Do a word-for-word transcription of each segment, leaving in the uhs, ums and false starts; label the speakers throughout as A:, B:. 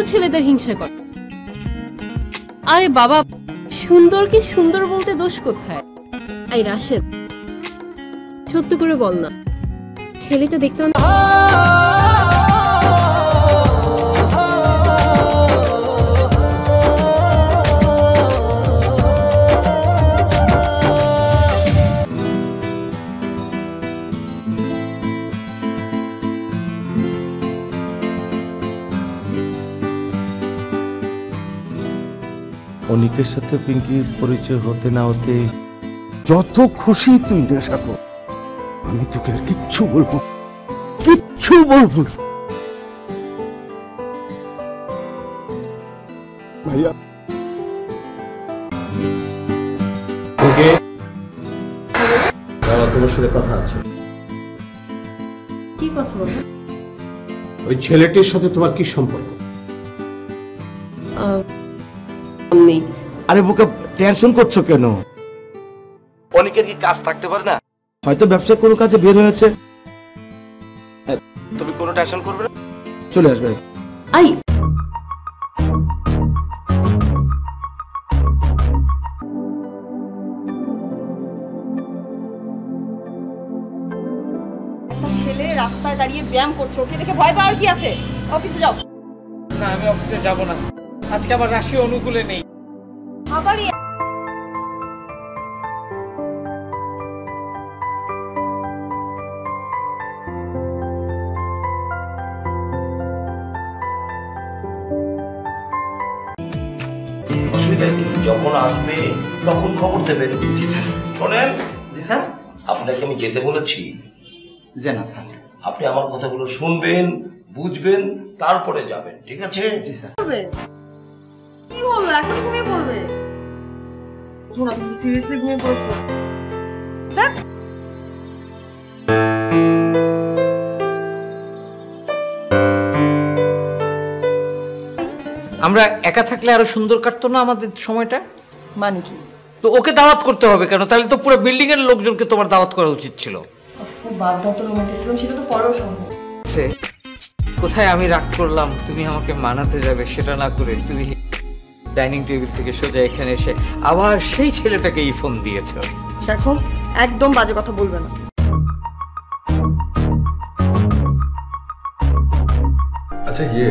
A: ছেলেদের হিংসা করে। আরে বাবা, সুন্দরকে সুন্দর বলতে দোষ কোথায়? এই রাশেদ, সত্যি করে বল না, ছেলেটা দেখতে
B: অনিকের সাথে পিঙ্কির পরিচয় হতে না হতে
C: যত খুশি তুই নেশা কর, আমি তোকে আর কিচ্ছু বলবো কিচ্ছু বলবো না ভাইয়া।
D: ওকে, তোমার সাথে কথা আছে।
A: কি কথা বলবো?
D: ওই ছেলেটির সাথে তোমার কি সম্পর্ক?
A: নেই।
B: আরে বোকা, টেনশন করছো কেন? অনেকের কি কাজ থাকতে পারে না? হয়তো ব্যবসায় কোনো কাজে বের হয়েছে। তুমি কোনো টেনশন করবে না, চলে আসবে।
A: আই
E: একটা ছেলে রাস্তায় দাঁড়িয়ে ব্যায়াম করছে, ওকে দেখে ভয় পাওয়ার কি আছে? অফিসে যাও।
F: না, আমি অফিসে যাব না, আজকে আবার রাশি অনুকূলে নেই।
E: আবারই
G: অসুবিধা কি? যখন আসবে তখন খবর দেবেন।
F: জি স্যার।
G: শোনেন।
F: জি স্যার।
G: আপনাকে আমি যেতে বলেছি।
F: জি না স্যার।
G: আপনি আমার কথাগুলো শুনবেন, বুঝবেন, তারপরে যাবেন, ঠিক আছে?
F: জি স্যার।
E: কি হলো, এখন ঘুমিয়ে পড়বে? শোনা, তুমি সিরিয়াসলি ঘুমিয়ে পড়ছো? দেখ,
F: আমরা একা থাকলে আরো সুন্দর কাটতো না আমাদের সময়টা?
E: মানে কি?
F: তো ওকে দাওয়াত করতে হবে কেন? তাহলে তো পুরো বিল্ডিং এর লোকজনকে তোমার দাওয়াত করা উচিত ছিল।
E: বাদ দাও তো, রোমান্টিসিজম সেটা তো পরেও সম্ভব।
F: কোথায় আমি রাগ করলাম তুমি আমাকে মানাতে যাবে সেটা না করে তুমি ডাইনিং টেবিল থেকে সোজা এখানে এসে আবার সেই ছেলেটাকে এই ফোন দিয়েছো।
E: দেখো, একদম বাজে কথা বলবে না।
H: আচ্ছা, ইয়ে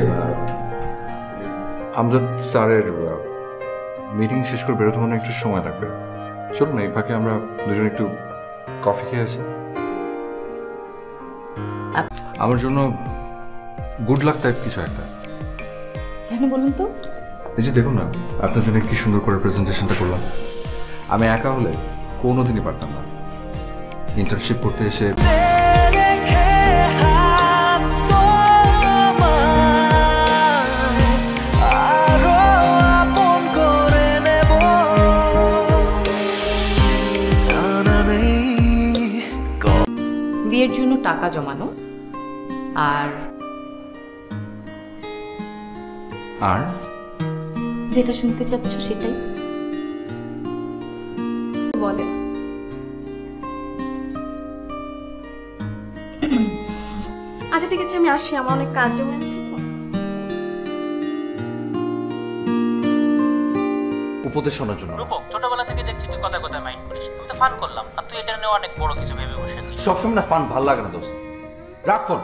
H: আমজাদ স্যারের মিটিং শেষ করে বেরোতে মনে একটু সময় লাগবে। চলুন এই ফাঁকে আমরা দুজন একটু কফি খেয়ে আসি। আমার জন্য গুড লাক টাইপ কিছু একটা।
E: কেন বলুন তো?
H: এই যে দেখুন না, আপনার জন্য কি সুন্দর করে প্রেজেন্টেশনটা করলাম। আমি একা হলে কোনোদিনই পারতাম না। ইন্টার্নশিপ করতে এসে
I: বিয়ের জন্য টাকা জমানো আর
H: আর
I: যেটা শুনতে চাচ্ছ সেটাই বলে।
A: আচ্ছা ঠিক আছে, আমি আসি, আমার অনেক কাজ জমে আছে তো।
F: উপদেশ শোনার জন্য।
J: রূপক, ছোটবেলা থেকে দেখছি তুই কথা কথা মাইন্ড করিস। আমি তো ফান করলাম, আর তুই এটা নিয়ে অনেক বড় কিছু ভেবে বসেছিস।
F: সবসময় না ফান ভালো লাগে না দোস্ত, রাখ ফোন।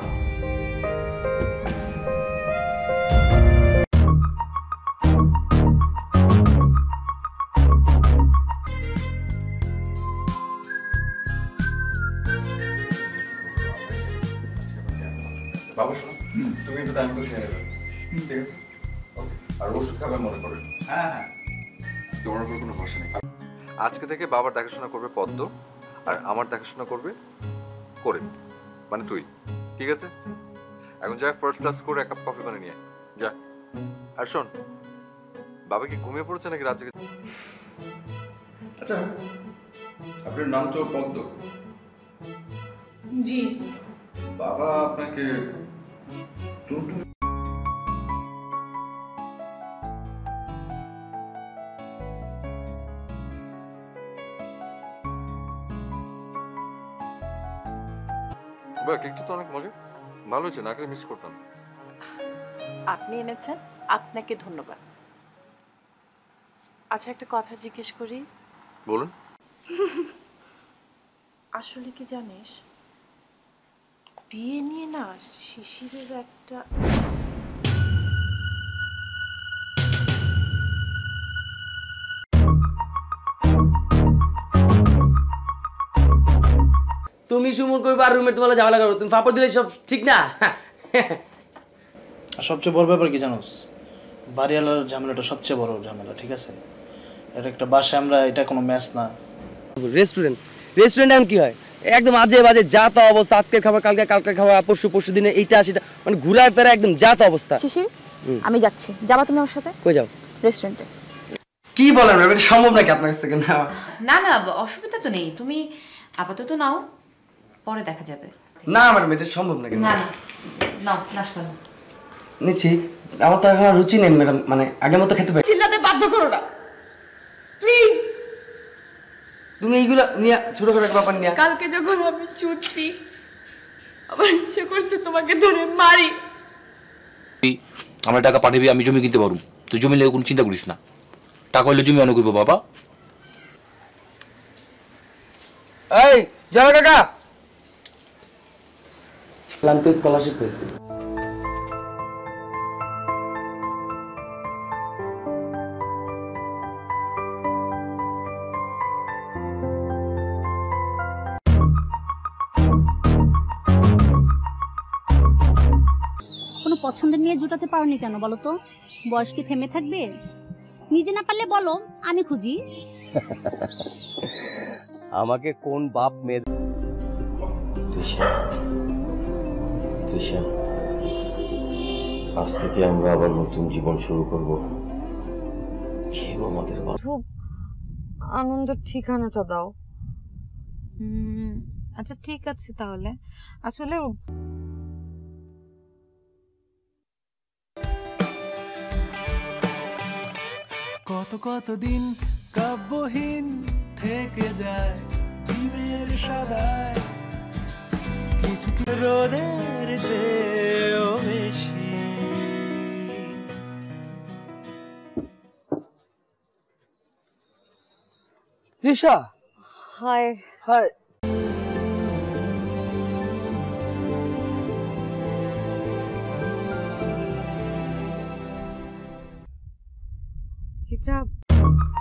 H: বাবা শোনো, তুমি একটু টাইম করে খেয়ে নেবে, ঠিক আছে? আর ওষুধ খাবে মনে করে।
J: হ্যাঁ হ্যাঁ,
H: তোমার উপর কোনো ভরসা নেই। আজকে থেকে বাবার দেখাশোনা করবে পদ্ম, আর আমার দেখাশোনা করবে করে, মানে তুই, ঠিক আছে? এখন যা ফার্স্ট ক্লাস করে এক কাপ কফি বানিয়ে নিয়ে যা। আর শোন, বাবা কি ঘুমিয়ে পড়েছে নাকি রাত জেগে? আচ্ছা, আপনার নাম তো পদ্ম।
A: জি।
H: বাবা আপনাকে টুনটুন কেকটা তো অনেক মজা, ভালো হয়েছে, না করে মিস করতাম।
E: আপনি এনেছেন?
K: আপনাকে ধন্যবাদ। আচ্ছা একটা কথা জিজ্ঞেস করি?
H: বলুন।
K: আসলে কি জানিস, বিয়ে নিয়ে না শিশিরের একটা
B: তুমি সুমন কইবা আর রুমের তোমার ঝামেলা করো, তুমি ফাপড় দিলে সব ঠিক না।
L: আর সবচেয়ে বড় ব্যাপার কি জানোস, বাড়িওয়ালার ঝামেলাটা সবচেয়ে বড় ঝামেলা, ঠিক আছে? এটা একটা বাসায়, আমরা এটা কোনো ম্যাচ না।
B: রেস্টুরেন্ট রেস্টুরেন্ট এখন কি হয়, একদম আজে বাজে যা তা অবস্থা, আজকের খাবার কালকে, কালকের খাবার পরশু, পরশু দিনে এইটা সেটা, মানে ঘুরায় ফেরা একদম যা তা অবস্থা।
M: শিশির, আমি যাচ্ছি, যাবা তুমি আমার সাথে?
B: কই যাও?
M: রেস্টুরেন্টে।
B: কি বলেন, এটা সম্ভব নাকি আপনার কাছ থেকে? না
I: না না, অসুবিধা তো নেই, তুমি আপাতত নাও, পরে দেখা যাবে।
B: না ম্যাডাম, এটা সম্ভব নাকি?
I: না না, নাও নাস্তা নাও।
B: নিচ্ছি, আমার তো এখন রুচি নেই ম্যাডাম, মানে আগের মতো খেতে পারি।
E: চিল্লাতে বাধ্য করো না প্লিজ।
B: তুমি এইগুলো নিয়ে ছোট করে ব্যাপার নিয়ে,
E: কালকে যখন আমি শুচ্ছি আমার ইচ্ছে করছে তোমাকে ধরে মারি।
N: আমরা টাকা পাঠাবি, আমি জমি কিনতে পারবো, তুই জমি লেগে কোনো চিন্তা করিস না। টাকা হইলে জমি অনেক হইব বাবা।
B: এই জয় কাকা, আমি তো স্কলারশিপ পেয়েছি।
O: কোনো পছন্দের নিয়ে জুটাতে পারোনি কেন বলো তো? বয়স কি থেমে থাকবে? নিজে না পারলে বলো, আমি খুঁজি।
P: আমাকে কোন বাপ মেয়ে? তৃষা, তৃষা, আজ থেকে আমরা আবার নতুন জীবন শুরু করব। কেউ আমাদের
E: খুব আনন্দের ঠিকানাটা দাও।
Q: হুম, আচ্ছা ঠিক আছে তাহলে। আসলে
R: কত কত দিন কাব্যহীন থেকে যায় ডিমের সাদায়, কিছু রোদের চেয়েও বেশি।
B: Trisha,
E: high
B: high.
E: চিত্রা,